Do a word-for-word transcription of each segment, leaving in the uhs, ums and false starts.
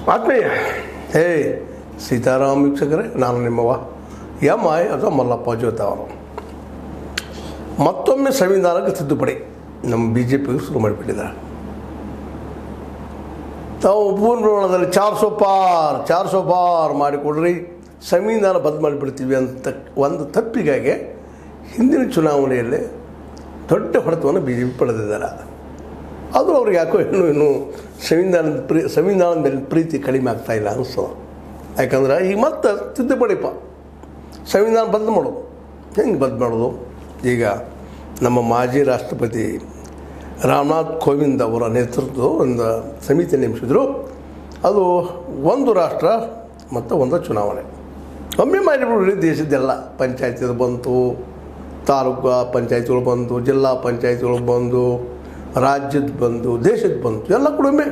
ಆತ್ಮೀಯ ಹೇ ಸೀತಾರಾಮ್ ವೀಕ್ಷಕರೇ, ನಾನು ನಿಮ್ಮವ ಎಂ ಐ ಅಥವಾ ಮಲ್ಲಪ್ಪ ಜ್ಯೋತಿ ಅವರು. ಮತ್ತೊಮ್ಮೆ ಸಂವಿಧಾನಕ್ಕೆ ತಿದ್ದುಪಡಿ ನಮ್ಮ ಬಿ ಜೆ ಪಿಗೆ ಶುರು ಮಾಡಿಬಿಟ್ಟಿದ್ದಾರೆ. ತಾವು ಪೂರ್ಣದಲ್ಲಿ ಚಾರ್ ಸೋ ಪಾರ್ ಚಾರ್ ಸೋ ಪಾರ್ ಮಾಡಿಕೊಡ್ರಿ, ಸಂವಿಧಾನ ಬದಲು ಮಾಡಿಬಿಡ್ತೀವಿ ಅಂತ ಒಂದು ತಪ್ಪಿಗಾಗಿ ಹಿಂದಿನ ಚುನಾವಣೆಯಲ್ಲಿ ದೊಡ್ಡ ಹೊಡೆತವನ್ನು ಬಿ ಜೆ ಪಿ ಪಡೆದಿದ್ದಾರೆ. ಅದು ಅವ್ರಿಗೆ ಯಾಕೋ ಇನ್ನೂ ಇನ್ನೂ ಸಂವಿಧಾನದ ಪ್ರೀ ಸಂವಿಧಾನದ ಮೇಲೆ ಪ್ರೀತಿ ಕಡಿಮೆ ಆಗ್ತಾಯಿಲ್ಲ ಅನಿಸ್ತದೆ. ಯಾಕಂದ್ರೆ ಈಗ ಮತ್ತೆ ತಿದ್ದುಪಡಿಪ್ಪ ಸಂವಿಧಾನ ಬದಲು ಮಾಡೋದು. ಹೆಂಗೆ ಬದಲು ಮಾಡೋದು? ಈಗ ನಮ್ಮ ಮಾಜಿ ರಾಷ್ಟ್ರಪತಿ ರಾಮನಾಥ್ ಕೋವಿಂದ್ ಅವರ ನೇತೃತ್ವದ ಒಂದು ಸಮಿತಿ ನೇಮಿಸಿದ್ರು. ಅದು ಒಂದು ರಾಷ್ಟ್ರ ಮತ್ತು ಒಂದು ಚುನಾವಣೆ ಒಮ್ಮೆ ಮಾಡಿಬಿಡ್ರಿ. ದೇಶದ್ದೆಲ್ಲ ಪಂಚಾಯತಿದು ಬಂತು, ತಾಲೂಕು ಪಂಚಾಯತಿಗಳು ಬಂದು, ಜಿಲ್ಲಾ ಪಂಚಾಯತಿಗಳು ಬಂದು, ರಾಜ್ಯದ ಬಂದು, ದೇಶದ ಬಂತು, ಎಲ್ಲ ಕೂಡ ಒಮ್ಮೆ.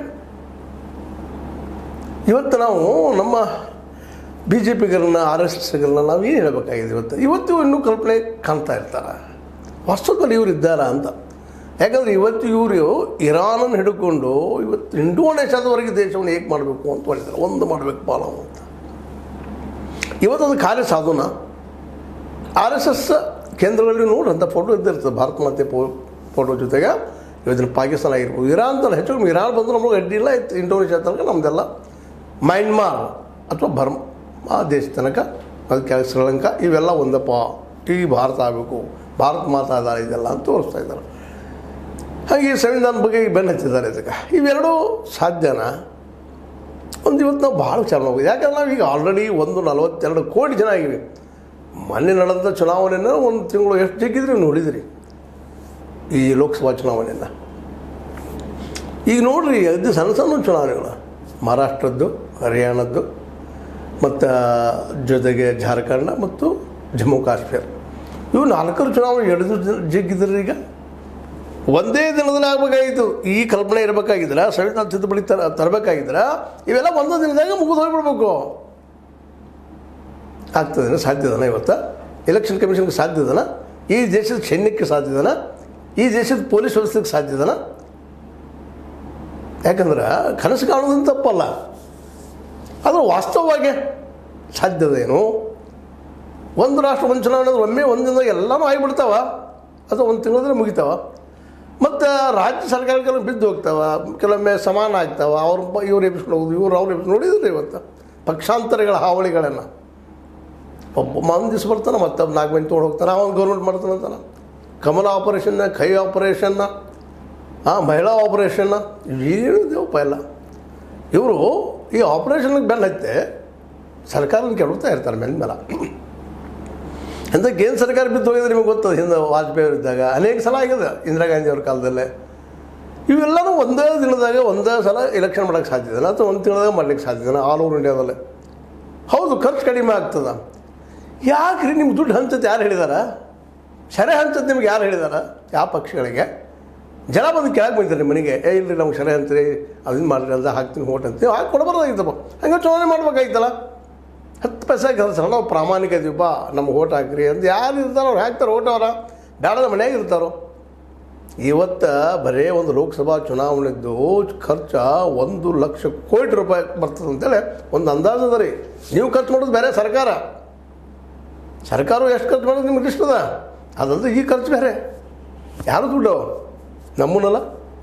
ಇವತ್ತು ನಾವು ನಮ್ಮ ಬಿ ಜೆ ಪಿಗರನ್ನ ಆರ್ ಎಸ್ ಎಸ್ಗಳನ್ನ ನಾವು ಏನು ಹೇಳಬೇಕಾಗಿದೆ? ಇವತ್ತು ಇವತ್ತು ಇನ್ನೂ ಕಲ್ಪನೆ ಕಾಣ್ತಾ ಇರ್ತಾರೆ ವಾಸ್ತವದಲ್ಲಿ ಇವರು ಇದ್ದಾರಾ ಅಂತ. ಯಾಕಂದರೆ ಇವತ್ತು ಇವರು ಇರಾನನ್ನು ಹಿಡ್ಕೊಂಡು ಇವತ್ತು ಇಂಡೋನೇಷ್ಯಾದವರೆಗೆ ದೇಶವನ್ನು ಹೇಗೆ ಮಾಡಬೇಕು ಅಂತ ಹೇಳಿದ್ದಾರೆ. ಒಂದು ಮಾಡಬೇಕಪ್ಪ ನಾವು ಅಂತ. ಇವತ್ತು ಅದು ಕಾರ್ಯ ಸಾಧನ ಆರ್ ಎಸ್ ಎಸ್ ಕೇಂದ್ರಗಳಲ್ಲಿ ನೋಡಿ ಅಂತ ಫೋಟೋ ಇದ್ದಿರ್ತದೆ, ಭಾರತ ಮಾತೆ ಫೋ ಫೋಟೋ ಜೊತೆಗೆ ಇವತ್ತಿನ ಪಾಕಿಸ್ತಾನ ಆಗಿರ್ಬೋದು, ಇರಾನ್ ತನಕ ಹೆಚ್ಚು ಇರಾನ್ ಬಂದು ನಮಗೆ ಅಡ್ಡಿ ಇಲ್ಲ. ಇತ್ತು ಇಂಡೋನೇಷ್ಯಾ ತನಕ ನಮ್ಮದೆಲ್ಲ ಮಯನ್ಮಾರ್ ಅಥವಾ ಬರ್ಮ ಆ ದೇಶ ತನಕ ಅದಕ್ಕೆ ಶ್ರೀಲಂಕಾ ಇವೆಲ್ಲ ಒಂದಪ್ಪ ಟಿ ಭಾರತ ಆಗಬೇಕು, ಭಾರತ ಮಾತಾ ಇದ್ದಾರೆ ಇದೆಲ್ಲ ಅಂತ ತೋರಿಸ್ತಾ ಇದ್ದಾರೆ. ಹಾಗೆ ಸಂವಿಧಾನ ಬಗ್ಗೆ ಬೆನ್ನು ಹಚ್ಚಿದ್ದಾರೆ. ಇದಕ್ಕೆ ಇವೆರಡೂ ಸಾಧ್ಯನಾ? ಒಂದು ಇವತ್ತು ನಾವು ಭಾಳ ವಿಚಾರ ಹೋಗಿದೆ. ಯಾಕಂದ್ರೆ ನಾವು ಈಗ ಆಲ್ರೆಡಿ ಒಂದು ನಲವತ್ತೆರಡು ಕೋಟಿ ಜನ ಆಗಿವೆ. ಮೊನ್ನೆ ನಡೆದ ಚುನಾವಣೆಯನ್ನು ಒಂದು ತಿಂಗಳು ಎಷ್ಟು ಜಗ್ಗಿದ್ರಿ ನೋಡಿದ್ರಿ ಈ ಲೋಕಸಭಾ ಚುನಾವಣೆಯನ್ನು. ಈಗ ನೋಡಿರಿ, ಅದು ಸಣ್ಣ ಸಣ್ಣ ಚುನಾವಣೆಗಳು ಮಹಾರಾಷ್ಟ್ರದ್ದು, ಹರಿಯಾಣದ್ದು ಮತ್ತು ಜೊತೆಗೆ ಜಾರ್ಖಂಡ್ ಮತ್ತು ಜಮ್ಮು ಕಾಶ್ಮೀರ, ಇವು ನಾಲ್ಕರು ಚುನಾವಣೆ ಹಿಡಿದು ಜಗ್ಗಿದ್ರಿ. ಈಗ ಒಂದೇ ದಿನದಲ್ಲಿ ಆಗಬೇಕಾಗಿತ್ತು. ಈ ಕಲ್ಪನೆ ಇರಬೇಕಾಗಿದ್ರೆ, ಸಂವಿಧಾನ ತಿದ್ದುಪಡಿ ತರ ತರಬೇಕಾಗಿದ್ರೆ ಇವೆಲ್ಲ ಒಂದೇ ದಿನದಾಗ ಮುಗಿದು ಹೋಗ್ಬಿಡ್ಬೇಕು. ಆಗ್ತದೇನ? ಸಾಧ್ಯದನ? ಇವತ್ತು ಎಲೆಕ್ಷನ್ ಕಮಿಷನ್ಗೆ ಸಾಧ್ಯದನ? ಈ ದೇಶದ ಸೈನ್ಯಕ್ಕೆ ಸಾಧ್ಯದನ? ಈ ದೇಶದ ಪೊಲೀಸ್ ವ್ಯವಸ್ಥೆಗೆ ಸಾಧ್ಯದನ? ಯಾಕಂದ್ರೆ ಕನಸು ಕಾಣೋದಂತ ತಪ್ಪಲ್ಲ, ಆದರೆ ವಾಸ್ತವವಾಗಿ ಸಾಧ್ಯದೇನು? ಒಂದು ರಾಷ್ಟ್ರ ಒಂದು ಚುನಾವಣೆ ಅಂದ್ರೆ ಒಮ್ಮೆ ಒಂದು ದಿನದಾಗ ಎಲ್ಲನೂ ಆಗಿಬಿಡ್ತಾವ, ಅಥವಾ ಒಂದು ತಿಂಗಳದ್ರೆ ಮುಗಿತಾವ. ಮತ್ತು ರಾಜ್ಯ ಸರ್ಕಾರಕ್ಕೆಲ್ಲ ಬಿದ್ದು ಹೋಗ್ತಾವ, ಕೆಲವೊಮ್ಮೆ ಸಮಾನ ಆಗ್ತಾವ. ಅವ್ರು ಇವ್ರು ಎಬ್ಸ್ಕೊಂಡು ಹೋಗೋದು, ಇವ್ರು ಅವ್ರು ಎಬ್ಸ್ ನೋಡಿದ್ರಿ ಇವತ್ತು ಪಕ್ಷಾಂತರಗಳ ಹಾವಳಿಗಳನ್ನು. ಒಬ್ಬ ಒಂದು ದಿವ್ಸ ಬರ್ತಾನೆ, ಮತ್ತೊಬ್ಬ ನಾಲ್ಕು ಮಂದಿ ತೊಗೊಂಡು ಹೋಗ್ತಾನೆ, ಅವನು ಗೌರ್ಮೆಂಟ್ ಮಾಡ್ತಾನೆ ಅಂತಾನೆ. ಕಮಲ ಆಪರೇಷನ್ನ, ಕೈ ಆಪರೇಷನ್ನ, ಹಾಂ ಮಹಿಳಾ ಆಪರೇಷನ್ನ, ಏನಿದೆವಪ್ಪ ಎಲ್ಲ. ಇವರು ಈ ಆಪರೇಷನ್ಗೆ ಬೆನ್ನ ಹತ್ತೆ ಸರ್ಕಾರನ ಕೆಡುತ್ತಾ ಇರ್ತಾರೆ ಮೇಲೆ ಮೇಲೆ. ಅಂತ ಕೇಂದ್ರ ಸರ್ಕಾರ ಬಿದ್ದು ಹೋಗಿದ್ರೆ ನಿಮಗೆ ಗೊತ್ತದ. ಹಿಂದೆ ವಾಜಪೇಯಿ ಅವರಿದ್ದಾಗ ಅನೇಕ ಸಲ ಆಗಿದೆ, ಇಂದಿರಾ ಗಾಂಧಿ ಅವ್ರ ಕಾಲದಲ್ಲೇ. ಇವೆಲ್ಲನೂ ಒಂದೇ ದಿನದಾಗ ಒಂದೇ ಸಲ ಎಲೆಕ್ಷನ್ ಮಾಡೋಕ್ಕೆ ಸಾಧ್ಯದಲ್ಲ, ಅಥವಾ ಒಂದು ತಿಂಗಳದಾಗ ಮಾಡ್ಲಿಕ್ಕೆ ಸಾಧ್ಯದಲ್ಲ ಆಲ್ ಓವರ್ ಇಂಡಿಯಾದಲ್ಲೇ. ಹೌದು, ಖರ್ಚು ಕಡಿಮೆ ಆಗ್ತದೆ. ಯಾಕ್ರಿ ನಿಮ್ಗೆ ದುಡ್ಡು ಹಂಚತ್ತೆ ಯಾರು ಹೇಳಿದಾರ? ಸೆರೆ ಹಂಚತ್ತೆ ನಿಮ್ಗೆ ಯಾರು ಹೇಳಿದಾರ? ಯಾವ ಪಕ್ಷಗಳಿಗೆ? ಜನ ಬಂದು ಕೆಳಗೆ ಬಂದಿದ್ದಾರೆ ನಿಮ್ಮ ಮನೆಗೆ, ಏ ಇಲ್ಲರಿ ನಮ್ಗೆ ಸೆರೆ ಅಂತೀರಿ, ಅದನ್ನು ಮಾಡಿರಿ ಅಂತ ಹಾಕ್ತೀನಿ ಓಟ್ ಅಂತ ನೀವು ಹಾಕಿ ಕೊಡಬಾರ್ದಾಗಿತ್ತಪ್ಪ. ಹಂಗೆ ಚುನಾವಣೆ ಮಾಡ್ಬೇಕಾಗಿತ್ತಲ್ಲ. ಹತ್ತು ಪೈಸೆ ಕೆಲಸ ನಾವು ಪ್ರಾಮಾಣಿಕ ಇದೀವಪ್ಪ, ನಮ್ಗೆ ಓಟ್ ಹಾಕ್ರಿ ಅಂತ ಯಾರು ಇರ್ತಾರೋ ಅವ್ರು ಹಾಕ್ತಾರೆ ಓಟ್. ಅವರ ಬೇಡದ ಮನೆಯಾಗ ಇರ್ತಾರೋ. ಇವತ್ತು ಬರೀ ಒಂದು ಲೋಕಸಭಾ ಚುನಾವಣೆದ್ದು ಖರ್ಚು ಒಂದು ಲಕ್ಷ ಕೋಟಿ ರೂಪಾಯಿ ಬರ್ತದೆ ಅಂತೇಳಿ ಒಂದು ಅಂದಾಜು ಅದ ರೀ. ನೀವು ಖರ್ಚು ಮಾಡೋದು ಬೇರೆ, ಸರ್ಕಾರ ಸರ್ಕಾರ ಎಷ್ಟು ಖರ್ಚು ಮಾಡೋದು ನಿಮ್ಗೆ ಇಷ್ಟ ಅದ. ಅದಂದ್ರೆ ಈ ಖರ್ಚು ಬೇರೆ. ಯಾರು ದುಡ್ಡು? ನಮ್ಮನ್ನಲ್ಲ.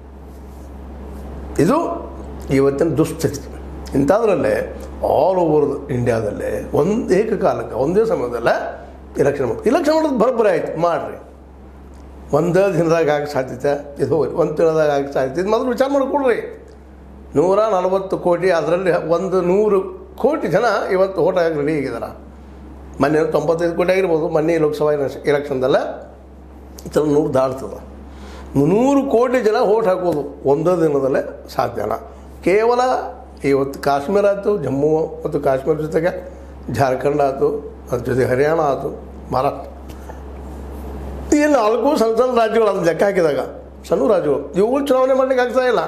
ಇದು ಇವತ್ತಿನ ದುಸ್ಥಿತಿ. ಇಂಥದ್ರಲ್ಲೇ ಆಲ್ ಓವರ್ ಇಂಡಿಯಾದಲ್ಲೇ ಒಂದು ಏಕಕಾಲಕ್ಕೆ ಒಂದೇ ಸಮಯದಲ್ಲೇ ಎಲೆಕ್ಷನ್ ಮಾಡಿ ಎಲೆಕ್ಷನ್ ಮಾಡೋದು ಬರೋಬ್ಬರಿ ಆಯ್ತು ಮಾಡಿರಿ. ಒಂದೇ ದಿನದಾಗ ಆಗಕ್ಕೆ ಸಾಧ್ಯತೆ ಇದು ಹೋಗಿ ಒಂದು ದಿನದಾಗ ಆಗಕ್ಕೆ ಸಾಧ್ಯತೆ ಇದು ಮೊದಲು ವಿಚಾರ ಮಾಡಿಕೊಡ್ರಿ. ನೂರ ನಲವತ್ತು ಕೋಟಿ, ಅದರಲ್ಲಿ ಒಂದು ನೂರು ಕೋಟಿ ಜನ ಇವತ್ತು ಓಟ್ ಆಗಿ ರೆಡಿ ಆಗಿದ್ದಾರೆ. ಮೊನ್ನೆ ತೊಂಬತ್ತೈದು ಕೋಟಿ ಆಗಿರ್ಬೋದು. ಮೊನ್ನೆ ಲೋಕಸಭಾ ಎಲೆಕ್ಷನ್ದಲ್ಲ ಈ ನೂರು ದಾಟ್ತದೆ. ನೂರು ಕೋಟಿ ಜನ ಓಟ್ ಹಾಕೋದು ಒಂದೇ ದಿನದಲ್ಲೇ ಸಾಧ್ಯನ? ಕೇವಲ ಇವತ್ತು ಕಾಶ್ಮೀರ ಆಯಿತು, ಜಮ್ಮು ಮತ್ತು ಕಾಶ್ಮೀರ ಜೊತೆಗೆ ಜಾರ್ಖಂಡ್ ಆಯಿತು, ಅದ್ರ ಜೊತೆ ಹರಿಯಾಣ ಆಯಿತು, ಮಹಾರಾಷ್ಟ್ರ, ಈ ನಾಲ್ಕು ಸಣ್ಣ ಸಣ್ಣ ರಾಜ್ಯಗಳು ಅದನ್ನು ಲೆಕ್ಕ ಹಾಕಿದಾಗ ಸಣ್ಣ ರಾಜ್ಯಗಳು ಇವುಗಳು ಚುನಾವಣೆ ಮಾಡಲಿಕ್ಕೆ ಆಗ್ತಾ ಇಲ್ಲ.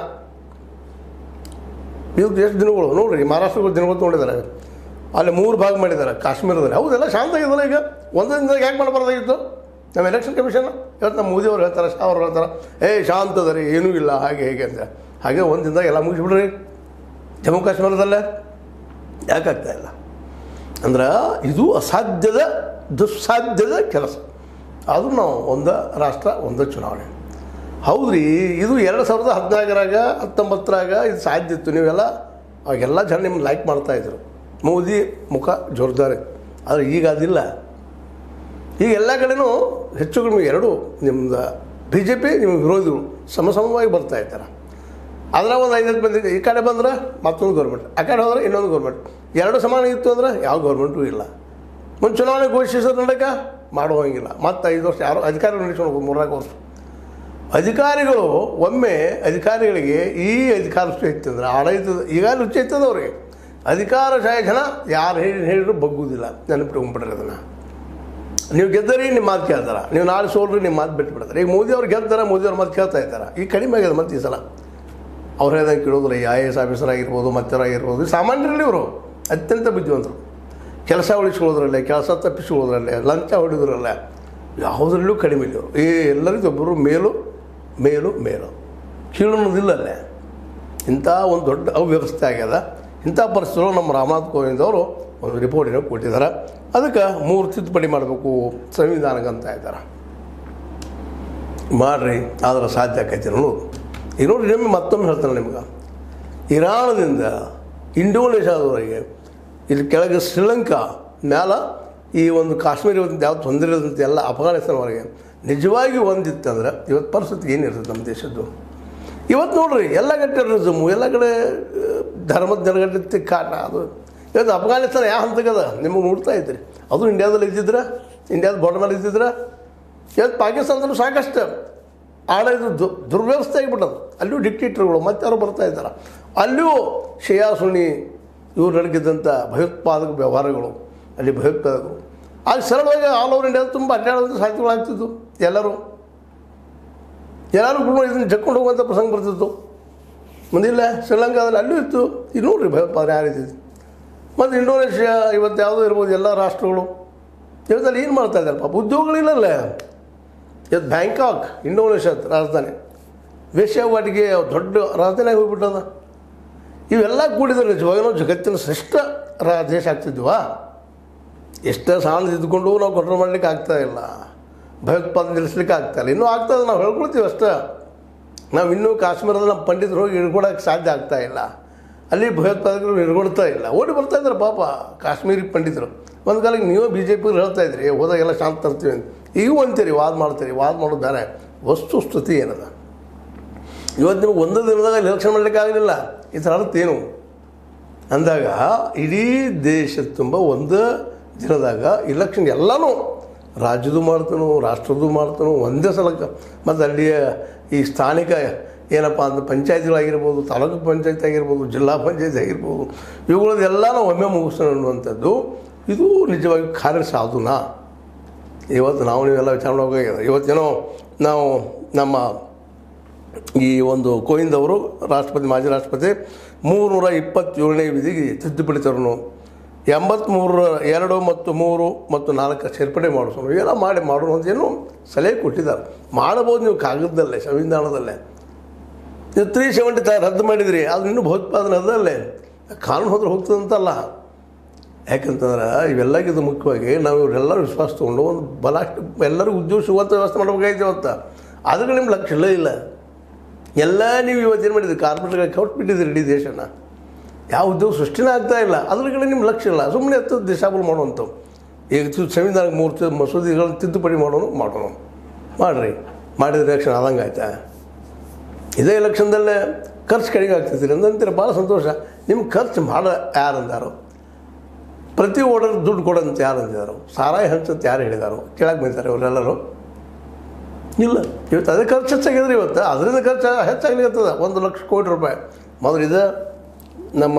ಇವು ಎಷ್ಟು ದಿನಗಳು ನೋಡಿರಿ, ಮಹಾರಾಷ್ಟ್ರಗಳು ದಿನಗಳು ತೊಗೊಂಡಿದ್ದಾರೆ. ಅಲ್ಲಿ ಮೂರು ಭಾಗ ಮಾಡಿದ್ದಾರೆ ಕಾಶ್ಮೀರದಲ್ಲಿ. ಹೌದೆಲ್ಲ ಶಾಂತ ಆಗಿದಲ್ಲ. ಈಗ ಒಂದೇ ದಿನದಾಗ ಯಾಕೆ ಮಾಡಬಾರ್ದಾಗಿತ್ತು? ನಮ್ಮ ಎಲೆಕ್ಷನ್ ಕಮಿಷನ್ ಇವತ್ತು ನಮ್ಮ ಮೋದಿಯವ್ರು ಹೇಳ್ತಾರೆ, ಶಾ ಅವ್ರು ಹೇಳ್ತಾರೆ, ಏಯ್ ಶಾಂತದ ರೀ, ಏನೂ ಇಲ್ಲ ಹಾಗೆ ಹೇಗೆ ಅಂತ. ಹಾಗೆ ಒಂದು ದಿನದಾಗ ಎಲ್ಲ ಮುಗಿಸ್ಬಿಡ್ರಿ. ಜಮ್ಮು ಕಾಶ್ಮೀರದಲ್ಲೇ ಯಾಕಾಗ್ತಾ ಇಲ್ಲ ಅಂದ್ರೆ ಇದು ಅಸಾಧ್ಯದ ದುಸ್ಸಾಧ್ಯದ ಕೆಲಸ. ಆದರೂ ನಾವು ಒಂದು ರಾಷ್ಟ್ರ ಒಂದು ಚುನಾವಣೆ ಹೌದ್ರಿ. ಇದು ಎರಡು ಸಾವಿರದ ಹದಿನಾಲ್ಕರಾಗ ಹತ್ತೊಂಬತ್ತರಾಗ ಇದು ಸಾಧ್ಯ ಇತ್ತು. ನೀವೆಲ್ಲ ಅವಾಗೆಲ್ಲ ಜನ ನಿಮ್ಗೆ ಲೈಕ್ ಮಾಡ್ತಾಯಿದ್ರು, ಮೋದಿ ಮುಖ ಜೋರ್ದಾರಿ. ಆದರೆ ಈಗ ಅದಿಲ್ಲ. ಈಗ ಎಲ್ಲ ಕಡೆನೂ ಹೆಚ್ಚು ಕಡಿಮೆ ಎರಡು ನಿಮ್ಮದು ಬಿ ಜೆ ಪಿ ನಿಮ್ಮ ವಿರೋಧಿಗಳು ಸಮ ಸಮವಾಗಿ ಬರ್ತಾ ಇರ್ತಾರೆ. ಅದರ ಒಂದು ಐದತ್ತು ಬಂದಿದೆ, ಈ ಕಡೆ ಬಂದ್ರೆ ಮತ್ತೊಂದು ಗೌರ್ಮೆಂಟ್, ಆ ಕಡೆ ಹೋದ್ರೆ ಇನ್ನೊಂದು ಗೌರ್ಮೆಂಟ್. ಎರಡು ಸಮಾನ ಇತ್ತು ಅಂದ್ರೆ ಯಾವ ಗೌರ್ಮೆಂಟು ಇಲ್ಲ. ಮುಂದೆ ಚುನಾವಣೆ ಘೋಷಿಸೋದು ನಡಕ ಮಾಡುವಂಗಿಲ್ಲ. ಮತ್ತು ಐದು ವರ್ಷ ಯಾರು ಅಧಿಕಾರ ನಡೆಸ್ಕೊಂಡು ಮೂರ್ನಾಲ್ಕು ವರ್ಷ ಅಧಿಕಾರಿಗಳು ಒಮ್ಮೆ ಅಧಿಕಾರಿಗಳಿಗೆ ಈ ಅಧಿಕಾರ ರುಚಿ ಇತ್ತಂದ್ರೆ ಆಡಳಿತದ ಈಗ ರುಚಿ ಇರ್ತದೆ ಅವ್ರಿಗೆ. ಅಧಿಕಾರಶಾಹಿ ಜನ ಯಾರು ಹೇಳಿ ಹೇಳಿದ್ರು ಬಗ್ಗುವುದಿಲ್ಲ. ನೆನಪಿಟ್ಕೊಂಡ್ಬಿಟ್ರೆ ಅದನ್ನು. ನೀವು ಗೆದ್ದರಿ ನಿಮ್ಮ ಮಾತು ಕೇಳ್ತಾರೆ, ನೀವು ನಾಳೆ ಸೋಲ್ರಿ ನಿಮ್ಮ ಮಾತು ಬಿಟ್ಟು ಬಿಡ್ತಾರೆ. ಈಗ ಮೋದಿ ಅವ್ರು ಗೆದ್ದಾರ, ಮೋದಿ ಅವ್ರ ಮಾತು ಕೇಳ್ತಾ ಇದ್ದಾರೆ. ಈಗ ಕಡಿಮೆ ಆಗಿದೆ ಮತ್ತೆ ಈ ಸಲ. ಅವ್ರು ಹೇಳ್ದಂಗೆ ಕೇಳೋದಿಲ್ಲ. ಈ ಐ ಎ ಎಸ್ ಆಫೀಸರ್ ಆಗಿರ್ಬೋದು, ಮತ್ತರಾಗಿರ್ಬೋದು, ಸಾಮಾನ್ಯರಲ್ಲಿ ಇವರು ಅತ್ಯಂತ ಬುದ್ಧಿವಂತರು. ಕೆಲಸ ಉಳಿಸ್ಕೊಳ್ಳೋದ್ರಲ್ಲೇ, ಕೆಲಸ ತಪ್ಪಿಸ್ಕೊಳ್ಳೋದ್ರಲ್ಲೇ, ಲಂಚ ಹೊಡೆಯೋದ್ರಲ್ಲೇ ಯಾವುದರಲ್ಲೂ ಕಡಿಮೆ ಇಲ್ಲ ಇವರು. ಈ ಎಲ್ಲರಿಗೂ ಒಬ್ಬರು ಮೇಲು ಮೇಲು ಮೇಲು ಕೀಳು ಅನ್ನೋದಿಲ್ಲಲ್ಲೇ. ಇಂಥ ಒಂದು ದೊಡ್ಡ ಅವ್ಯವಸ್ಥೆ ಆಗ್ಯದ. ಇಂಥ ಪರಿಸ್ಥಿತಿಗಳು ನಮ್ಮ ರಾಮನಾಥ್ ಕೋವಿಂದ್ ಅವರು ಒಂದು ರಿಪೋರ್ಟಿನ ಕೊಟ್ಟಿದ್ದಾರೆ. ಅದಕ್ಕೆ ಮೂರು ತಿದ್ದುಪಡಿ ಮಾಡಬೇಕು ಸಂವಿಧಾನಕ್ಕೆ ಅಂತ ಇದ್ದಾರೆ. ಮಾಡಿರಿ, ಆದ್ರೆ ಸಾಧ್ಯ ಆಕೈತಿ ಅನ್ನೋದು. ಈಗ ನೋಡಿರಿ, ನಿಮಗೆ ಮತ್ತೊಮ್ಮೆ ಹೇಳ್ತಾನೆ ನಿಮ್ಗೆ, ಇರಾನದಿಂದ ಇಂಡೋನೇಷ್ಯಾದವರೆಗೆ ಇಲ್ಲಿ ಕೆಳಗೆ ಶ್ರೀಲಂಕಾ ಮ್ಯಾಲ ಈ ಒಂದು ಕಾಶ್ಮೀರ ಯಾವ್ದು ತೊಂದರೆ ಇರೋದಂತೆ ಎಲ್ಲ ಅಫ್ಘಾನಿಸ್ತಾನವರೆಗೆ ನಿಜವಾಗಿ ಒಂದಿತ್ತಂದ್ರೆ ಇವತ್ತು ಪರಿಸ್ಥಿತಿ ಏನಿರ್ತದೆ ನಮ್ಮ ದೇಶದ್ದು. ಇವತ್ತು ನೋಡ್ರಿ ಎಲ್ಲ ಕಡೆ ಟೆರರಿಸಮು, ಎಲ್ಲ ಕಡೆ ಧರ್ಮದ ಜನಗಟ್ಟೆ ಕಾಟ. ಅದು ಇವತ್ತು ಅಫ್ಘಾನಿಸ್ತಾನ ಯಾವ ಹಂತಕ್ಕದ ನಿಮಗೆ ನೋಡ್ತಾ ಇದ್ರಿ. ಅದು ಇಂಡಿಯಾದಲ್ಲಿ ಇದ್ದಿದ್ರೆ, ಇಂಡಿಯಾದ ಬಾರ್ಡರ್ ಮೇಲೆ ಇದ್ದಿದ್ರೆ. ಇವತ್ತು ಪಾಕಿಸ್ತಾನದಲ್ಲೂ ಸಾಕಷ್ಟು ಆಡಳಿತ ದು ದುರ್ವ್ಯವಸ್ಥೆ ಆಗಿಬಿಟ್ಟದು. ಅಲ್ಲಿಯೂ ಡಿಕ್ಟೇಟರ್ಗಳು ಮತ್ತೆ ಯಾರು ಬರ್ತಾ ಇದ್ದಾರೆ. ಅಲ್ಲಿಯೂ ಶಿಯಾ ಸುನ್ನಿ ಇವ್ರು ನಡೆಗಿದ್ದಂಥ ಭಯೋತ್ಪಾದಕ ವ್ಯವಹಾರಗಳು, ಅಲ್ಲಿ ಭಯೋತ್ಪಾದಕರು ಆಗ ಸರಳವಾಗಿ ಆಲ್ ಓವರ್ ಇಂಡಿಯಾದ ತುಂಬ ಅಡ್ಡಾಡೋದು ಸಾಧ್ಯಗಳಾಗ್ತಿದ್ದು. ಎಲ್ಲರೂ ಎಲ್ಲರೂ ಕೂಡ ಇದನ್ನು ಜಕ್ಕೊಂಡು ಹೋಗುವಂಥ ಪ್ರಸಂಗ ಬರ್ತಿತ್ತು. ಮುಂದಿಲ್ಲ ಶ್ರೀಲಂಕಾದಲ್ಲಿ ಅಲ್ಲೂ ಇತ್ತು. ಈಗ ನೋಡ್ರಿ ಭಯೋತ್ಪಾದನೆ ಯಾವ ರೀತಿ. ಮತ್ತು ಇಂಡೋನೇಷ್ಯಾ ಇವತ್ತು ಯಾವುದೋ ಇರ್ಬೋದು, ಎಲ್ಲ ರಾಷ್ಟ್ರಗಳು ಇವತ್ತಲ್ಲಿ ಏನು ಮಾಡ್ತಾ ಇದ್ದಾರೆ ಪಾಪ. ಉದ್ಯೋಗಗಳಿಲ್ಲಲ್ಲ. ಇವತ್ತು ಬ್ಯಾಂಕಾಕ್ ಇಂಡೋನೇಷ್ಯಾದ ರಾಜಧಾನಿ ವೇಶ್ಯಾವಾಟಿಗೆ ದೊಡ್ಡ ರಾಜಧಾನಿಯಾಗಿ ಹೋಗ್ಬಿಟ್ಟದ. ಇವೆಲ್ಲ ಕೂಡಿದ್ರೆ ನಿಜವಾಗಿ ನಾವು ಜಗತ್ತಿನ ಶ್ರೇಷ್ಠ ರಾ ದೇಶ ಆಗ್ತಿದ್ವಾ? ಎಷ್ಟೇ ಸಾಲ ಇದ್ದುಕೊಂಡು ನಾವು ಕಂಟ್ರೋಲ್ ಮಾಡಲಿಕ್ಕೆ ಆಗ್ತಾಯಿಲ್ಲ. ಭಯೋತ್ಪಾದನೆ ನಿಲ್ಲಿಸ್ಲಿಕ್ಕೆ ಆಗ್ತಾಯಿಲ್ಲ. ಇನ್ನೂ ಆಗ್ತದೆ, ನಾವು ಹೇಳ್ಕೊಳ್ತೀವಿ ಅಷ್ಟೇ. ನಾವು ಇನ್ನೂ ಕಾಶ್ಮೀರದಲ್ಲಿ ನಮ್ಮ ಪಂಡಿತರು ಹೋಗಿ ಹಿಡ್ಕೊಳಕ್ಕೆ ಸಾಧ್ಯ ಆಗ್ತಾಯಿಲ್ಲ. ಅಲ್ಲಿ ಭಯೋತ್ಪಾದಕರು ಹಿಡ್ಕೊಳ್ತಾ ಇಲ್ಲ. ಓಡಿ ಬರ್ತಾಯಿದ್ದಾರೆ ಪಾಪ ಕಾಶ್ಮೀರಿ ಪಂಡಿತರು. ಒಂದು ಕಾಲಕ್ಕೆ ನೀವು ಬಿ ಜೆ ಪಿಗೆ ಹೇಳ್ತಾಯಿದ್ರಿ ಹೋದಾಗೆಲ್ಲ ಶಾಂತ ತರ್ತೀವಿ ಅಂತ. ಈಗೂ ಅಂತೀರಿ, ವಾದ ಮಾಡ್ತೀರಿ. ವಾದ ಮಾಡೋದು ಬೇರೆ, ವಸ್ತುಸ್ಥಿತಿ ಏನದ. ಇವತ್ತು ನಿಮ್ಗೆ ಒಂದು ದಿನದಾಗ ಎಲೆಕ್ಷನ್ ಮಾಡಲಿಕ್ಕೆ ಆಗಲಿಲ್ಲ. ಈ ಥರ ಅರ್ಥ ಏನು ಅಂದಾಗ ಇಡೀ ದೇಶ ತುಂಬ ಒಂದು ದಿನದಾಗ ಇಲೆಕ್ಷನ್ ಎಲ್ಲನೂ ರಾಜ್ಯದ್ದು ಮಾಡ್ತಾನೋ ರಾಷ್ಟ್ರದ್ದು ಮಾಡ್ತಾನೋ ಒಂದೇ ಸಲಕ್ಕೆ. ಮತ್ತು ಅಲ್ಲಿಯ ಈ ಸ್ಥಾನಿಕ ಏನಪ್ಪ ಅಂದ್ರೆ ಪಂಚಾಯತಿಗಳಾಗಿರ್ಬೋದು, ತಾಲೂಕು ಪಂಚಾಯತ್ ಆಗಿರ್ಬೋದು, ಜಿಲ್ಲಾ ಪಂಚಾಯತ್ ಆಗಿರ್ಬೋದು, ಇವುಗಳದ್ದೆಲ್ಲ ನಾವು ಒಮ್ಮೆ ಮುಗಿಸೋಣ ಅನ್ನುವಂಥದ್ದು ಇದು ನಿಜವಾಗಿ ಕಾರ್ಯ ಸಾಧುನಾ? ಇವತ್ತು ನಾವು ನೀವೆಲ್ಲ ವಿಚಾರ ಹೋಗಿದೆ. ಇವತ್ತೇನೋ ನಾವು ನಮ್ಮ ಈ ಒಂದು ಕೋವಿಂದ್ ಅವರು ರಾಷ್ಟ್ರಪತಿ ಮಾಜಿ ರಾಷ್ಟ್ರಪತಿ ಮೂರುನೂರ ಇಪ್ಪತ್ತೇಳನೇ ವಿಧಿಗೆ ತಿದ್ದುಪಡಿ ತರೋನು, ಎಂಬತ್ತ್ಮೂರರ ಎರಡು ಮತ್ತು ಮೂರು ಮತ್ತು ನಾಲ್ಕು ಸೇರ್ಪಡೆ ಮಾಡಿಸೋನು, ಇವೆಲ್ಲ ಮಾಡಿ ಮಾಡೋಣ ಅಂತೇನು ಸಲಹೆ ಕೊಟ್ಟಿದ್ದಾರೆ. ಮಾಡಬಹುದು ನೀವು ಕಾಗದದಲ್ಲೇ, ಸಂವಿಧಾನದಲ್ಲೇ. ನೀವು ತ್ರೀ ಸೆವೆಂಟಿ ತ ರದ್ದು ಮಾಡಿದ್ರಿ, ಅದು ಇನ್ನೂ ಭಯೋತ್ಪಾದನೆ ಅದಲ್ಲೇ ಕಾನೂನು ಹೋದ್ರೆ ಹೋಗ್ತದಂತಲ್ಲ. ಯಾಕಂತಂದ್ರೆ ಇವೆಲ್ಲಕ್ಕಿಂತ ಮುಖ್ಯವಾಗಿ ನಾವು ಇವರೆಲ್ಲರೂ ವಿಶ್ವಾಸ ತೊಗೊಂಡು ಒಂದು ಬಲ ಎಲ್ಲರಿಗೂ ಉದ್ಯೋಗ ಸಿಗುವಂಥ ವ್ಯವಸ್ಥೆ ಮಾಡಬೇಕಾಯ್ತು ಅಂತ. ಅದಕ್ಕೆ ನಿಮ್ಮ ಲಕ್ಷ್ಯ ಇಲ್ಲ ಇಲ್ಲ ಎಲ್ಲ ನೀವು ಇವತ್ತೇನು ಮಾಡಿದ್ರಿ, ಕಾರ್ಪೊರೇಟ್ಗಳಿಗೆ ಕೊಟ್ಬಿಟ್ಟಿದ್ದೀರಿ ಇಡೀ ದೇಶನ. ಯಾವ ಉದ್ಯೋಗ ಸೃಷ್ಟಿನೇ ಆಗ್ತಾಯಿಲ್ಲ. ಅದ್ರ ಕಡೆ ನಿಮ್ಮ ಲಕ್ಷ್ಯ ಇಲ್ಲ. ಸುಮ್ಮನೆ ಎತ್ತು ದಿಶಾಬಲ್ ಮಾಡುವಂಥವು. ಈಗ ಸಂವಿಧಾನಕ್ಕೆ ಮೂರು ಮಸೂದೆಗಳನ್ನು ತಿದ್ದುಪಡಿ ಮಾಡೋನು ಮಾಡೋಣ ಮಾಡಿರಿ. ಮಾಡಿದ್ರೆ ಎಲೆಕ್ಷನ್ ಆದಂಗೆ ಆಯ್ತಾ? ಇದೇ ಎಲೆಕ್ಷನ್ದಲ್ಲೇ ಖರ್ಚು ಕಡಿಮೆ ಆಗ್ತಿದ್ದೀರಿ ಅಂದಂತೀರ, ಭಾಳ ಸಂತೋಷ. ನಿಮ್ಗೆ ಖರ್ಚು ಮಾಡೋ ಯಾರು ಅಂದಾರೋ? ಪ್ರತಿ ಓಡರ್ ದುಡ್ಡು ಕೊಡೋಂತ ಯಾರು ಅಂದಿದ್ದಾರೋ? ಸಾರಾಯಿ ಹಂಚಂತ ಯಾರು ಹೇಳಿದಾರೋ? ಕೇಳಕ್ಕೆ ಬಂದಿದ್ದಾರೆ ಅವರೆಲ್ಲರೂ ಇಲ್ಲ. ಇವತ್ತು ಅದೇ ಖರ್ಚು ಹೆಚ್ಚಾಗಿದ್ರೆ ಇವತ್ತು ಅದರಿಂದ ಖರ್ಚು ಹೆಚ್ಚಾಗ್ಲಿಕ್ಕತ್ತದ. ಒಂದು ಲಕ್ಷ ಕೋಟಿ ರೂಪಾಯಿ ಮೊದಲು ಇದೆ. ನಮ್ಮ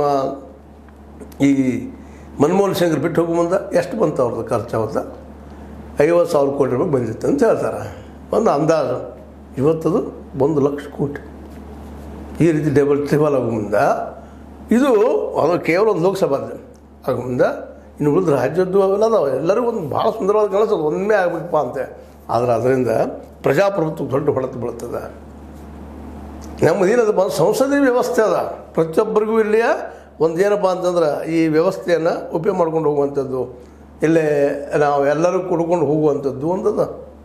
ಈ ಮನಮೋಹನ್ ಸಿಂಗ್ ಬಿಟ್ಟು ಹೋಗೋ ಮುಂದೆ ಎಷ್ಟು ಬಂತು ಅವ್ರದ್ದು ಖರ್ಚು? ಅವತ್ತು ಐವತ್ತು ಸಾವಿರ ಕೋಟಿ ರೂಪಾಯಿ ಬಂದಿತ್ತು ಅಂತ ಹೇಳ್ತಾರೆ ಒಂದು ಅಂದಾಜು. ಇವತ್ತದು ಒಂದು ಲಕ್ಷ ಕೋಟಿ. ಈ ರೀತಿ ಡಬಲ್ ಟ್ರಿಬಲ್ ಆಗೋ ಮುಂದೆ ಇದು ಅದು ಕೇವಲ ಒಂದು ಲೋಕಸಭಾದ ಆಗೋ ಮುಂದೆ ಇನ್ನು ಉಳಿದ ರಾಜ್ಯದ್ದು ಅವೆಲ್ಲ ಅದಾವೆ. ಎಲ್ಲರಿಗೂ ಒಂದು ಭಾಳ ಸುಂದರವಾದ ಕೆಲಸದು ಒಮ್ಮೆ ಆಗಬೇಕಪ್ಪ ಅಂತೆ. ಆದರೆ ಅದರಿಂದ ಪ್ರಜಾಪ್ರಭುತ್ವ ದೊಡ್ಡ ಹೊಡೆತ ಬೀಳ್ತದೆ. ನಮ್ಮದೇನದಪ್ಪ ಸಂಸದೀಯ ವ್ಯವಸ್ಥೆ ಅದ. ಪ್ರತಿಯೊಬ್ಬರಿಗೂ ಇಲ್ಲಿಯ ಒಂದು ಏನಪ್ಪ ಅಂತಂದ್ರೆ ಈ ವ್ಯವಸ್ಥೆಯನ್ನು ಉಪಯೋಗ ಮಾಡ್ಕೊಂಡು ಹೋಗುವಂಥದ್ದು, ಇಲ್ಲೇ ನಾವು ಎಲ್ಲರೂ ಕುಡ್ಕೊಂಡು ಹೋಗುವಂಥದ್ದು ಒಂದದ.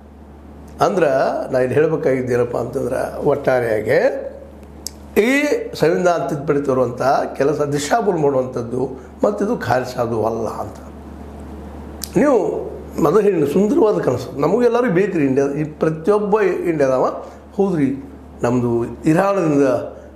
ಅಂದ್ರೆ ನಾನು ಇಲ್ಲಿ ಹೇಳಬೇಕಾಗಿದ್ದೇನಪ್ಪ ಅಂತಂದ್ರೆ ಒಟ್ಟಾರೆಯಾಗಿ ಈ ಸಂವಿಧಾನ ತಿದ್ದುಪಡಿ ತರುವಂಥ ಕೆಲಸ ದಿಶಾಬೂಲ್ ಮಾಡುವಂಥದ್ದು ಮತ್ತು ಇದು ಖಾರಿಸಾದು ಅಲ್ಲ ಅಂತ. ನೀವು ಮೊದಲು ಹೇಳಿ ಸುಂದರವಾದ ಕನಸು ನಮಗೆಲ್ಲರಿಗೂ ಬೇಕು ರೀ ಇಂಡಿಯಾ. ಈ ಪ್ರತಿಯೊಬ್ಬ ಇಂಡಿಯಾದವ ಹೌದ್ರಿ ನಮ್ಮದು ಇರಾನದಿಂದ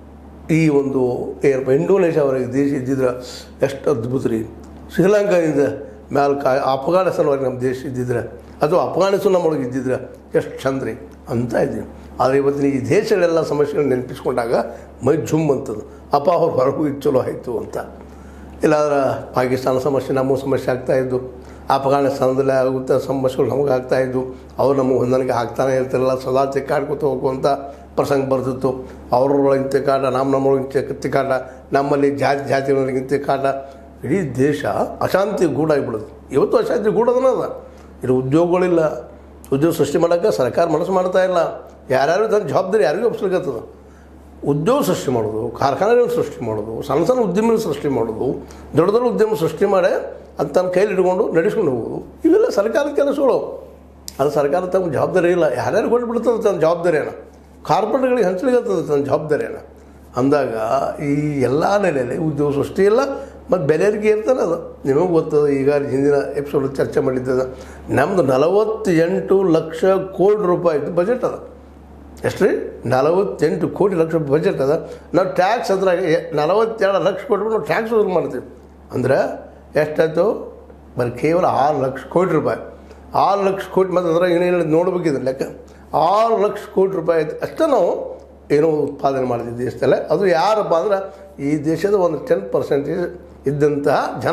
ಈ ಒಂದು ಏನಪ್ಪ ಇಂಡೋನೇಷ್ಯಾವರೆಗೆ ದೇಶ ಇದ್ದಿದ್ರೆ ಎಷ್ಟು ಅದ್ಭುತ ರೀ. ಶ್ರೀಲಂಕಾದಿಂದ ಮ್ಯಾಲ ಕಾ ಅಫ್ಘಾನಿಸ್ತಾನವರೆಗೆ ನಮ್ಮ ದೇಶ ಇದ್ದಿದ್ರೆ ಅಥವಾ ಅಫ್ಘಾನಿಸ್ತಾನ ನಮ್ಮೊಳಗೆ ಇದ್ದಿದ್ರೆ ಎಷ್ಟು ಚಂದ ರೀ ಅಂತ ಇದ್ದೀವಿ. ಆದರೆ ಇವತ್ತಿನ ಈ ದೇಶಗಳೆಲ್ಲ ಸಮಸ್ಯೆಗಳನ್ನ ನೆನಪಿಸ್ಕೊಂಡಾಗ ಮೈ ಜುಮ್ ಅಂತದ್ದು, ಅಪ್ಪ ಅವ್ರು ಹೊರಗೂ ಇದು ಚಲೋ ಆಯಿತು ಅಂತ. ಇಲ್ಲಾಂದ್ರೆ ಪಾಕಿಸ್ತಾನ ಸಮಸ್ಯೆ ನಮಗೂ ಸಮಸ್ಯೆ ಆಗ್ತಾಯಿದ್ದು, ಅಫ್ಘಾನಿಸ್ತಾನದಲ್ಲೇ ಆಗುತ್ತಾ ಸಮಸ್ಯೆಗಳು ನಮಗೆ ಆಗ್ತಾಯಿದ್ದು, ಅವ್ರು ನಮಗೆ ಹೊಂದಾಣಿಕೆ ಆಗ್ತಾನೆ ಇರ್ತಿರಲ್ಲ, ಸದಾ ತಿಕ್ಕಾಡ್ಕೊತ ಹೋಗುವಂಥ ಪ್ರಸಂಗ ಬರ್ತಿತ್ತು. ಅವ್ರೊಳಗಿನ ತಿಕ್ಕಾಟ, ನಮ್ಮ ನಮ್ಮೊಳಗಿನ ತಿಕ್ಕಾಟ, ನಮ್ಮಲ್ಲಿ ಜಾತಿ ಜಾತಿಗಳೊಳಗಿನ ತಿಕ್ಕಾಟ, ಇಡೀ ದೇಶ ಅಶಾಂತಿ ಗೂಡಾಗಿಬಿಡೋದು. ಇವತ್ತು ಅಶಾಂತಿ ಗೂಡೋದನ್ನ ಅದ. ಇದು ಉದ್ಯೋಗಗಳಿಲ್ಲ, ಉದ್ಯೋಗ ಸೃಷ್ಟಿ ಮಾಡೋಕ್ಕೆ ಸರ್ಕಾರ ಮನಸ್ಸು ಮಾಡ್ತಾ ಇಲ್ಲ. ಯಾರ್ಯಾರು ತನ್ನ ಜವಾಬ್ದಾರಿ ಯಾರಿಗೂ ಒಪ್ಸ್ಲಿಕ್ಕತ್ತದ. ಉದ್ಯೋಗ ಸೃಷ್ಟಿ ಮಾಡೋದು, ಕಾರ್ಖಾನೆಗಳನ್ನು ಸೃಷ್ಟಿ ಮಾಡೋದು, ಸಣ್ಣ ಸಣ್ಣ ಉದ್ಯಮ ಸೃಷ್ಟಿ ಮಾಡೋದು, ದೊಡ್ಡ ದೊಡ್ಡ ಉದ್ಯಮ ಸೃಷ್ಟಿ ಮಾಡಿ ಅದು ತನ್ನ ಕೈಲಿ ಇಟ್ಕೊಂಡು ನಡೆಸ್ಕೊಂಡು ಹೋಗೋದು, ಇವೆಲ್ಲ ಸರ್ಕಾರದ ಕೆಲಸಗಳು. ಅದು ಸರ್ಕಾರ ತಮ್ಮ ಜವಾಬ್ದಾರಿ ಇಲ್ಲ. ಯಾರ್ಯಾರು ಕೊಟ್ಬಿಡ್ತದೆ ತನ್ನ ಜವಾಬ್ದಾರಿಯನ್ನು, ಕಾರ್ಪೊರೇಟ್ಗಳಿಗೆ ಹಂಚಲಿಕ್ಕತ್ತದ ತನ್ನ ಜವಾಬ್ದಾರಿಯನ್ನು ಅಂದಾಗ ಈ ಎಲ್ಲ ನೆಲೆಯಲ್ಲಿ ಉದ್ಯೋಗ ಸೃಷ್ಟಿ ಇಲ್ಲ ಮತ್ತು ಬೆಲೆ ಏರಿಕೆ ಇರ್ತಾನೆ. ಅದು ನಿಮಗೆ ಗೊತ್ತದ. ಈಗ ಹಿಂದಿನ ಎಪಿಸೋಡ್ ಚರ್ಚೆ ಮಾಡಿದ್ದದ. ನಮ್ಮದು ನಲವತ್ತೆಂಟು ಲಕ್ಷ ಕೋಟಿ ರೂಪಾಯಿದು ಬಜೆಟ್ ಅದ. ಎಷ್ಟು ರೀ? ನಲವತ್ತೆಂಟು ಕೋಟಿ ಲಕ್ಷ ಬಜೆಟ್ ಅದ. ನಾವು ಟ್ಯಾಕ್ಸ್ ಅದ್ರಾಗ ನಲವತ್ತೆರಡು ಲಕ್ಷ ಕೊಟ್ಬಿಟ್ಟು ನಾವು ಟ್ಯಾಕ್ಸ್ ವಸೂಲು ಮಾಡ್ತೀವಿ. ಅಂದ್ರೆ ಎಷ್ಟಾಯಿತು? ಬರೀ ಕೇವಲ ಆರು ಲಕ್ಷ ಕೋಟಿ ರೂಪಾಯಿ. ಆರು ಲಕ್ಷ ಕೋಟಿ ಮತ್ತು ಅದ್ರಾಗ ಏನೇನು ನೋಡ್ಬೇಕಿದ್ರೆ ಲೆಕ್ಕ ಆರು ಲಕ್ಷ ಕೋಟಿ ರೂಪಾಯಿ ಅಷ್ಟೇ ನಾವು ಏನೋ ಉತ್ಪಾದನೆ ಮಾಡ್ತೀವಿ ದೇಶದಲ್ಲೇ. ಅದು ಯಾರಪ್ಪ ಅಂದ್ರೆ ಈ ದೇಶದ ಒಂದು ಟೆನ್ ಪರ್ಸೆಂಟೇಜ್ ಇದ್ದಂತಹ ಜನ.